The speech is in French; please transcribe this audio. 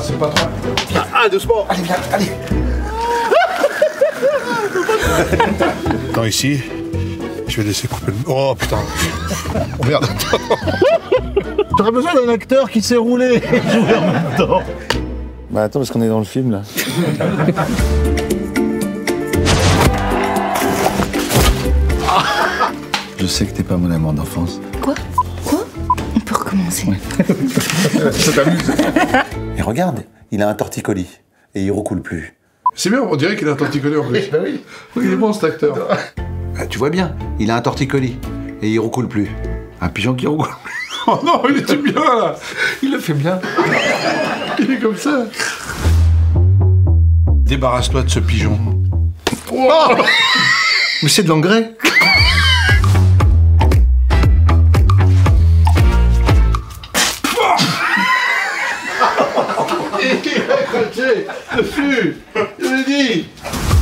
c'est pas trop. Ah, doucement. Allez, viens, allez. Non, ici, je vais laisser couper le... Oh, putain. Oh, merde. J'aurais besoin d'un acteur qui sait rouler et jouer en même temps. Bah attends, parce qu'on est dans le film, là. Je sais que t'es pas mon amour d'enfance. Quoi? On peut recommencer. Ça t'amuse. Et regarde, il a un torticolis. Et il recoule plus. C'est bien, on dirait qu'il a un torticolis en plus. Bah oui. Oui, il est bon cet acteur. Bah, tu vois bien, il a un torticolis. Et il recoule plus. Un pigeon qui recoule. Oh non, il était bien là. Il le fait bien. Il est comme ça. Débarrasse-toi de ce pigeon. Oh mais c'est de l'engrais. Il a craché le flux. Je l'ai dit.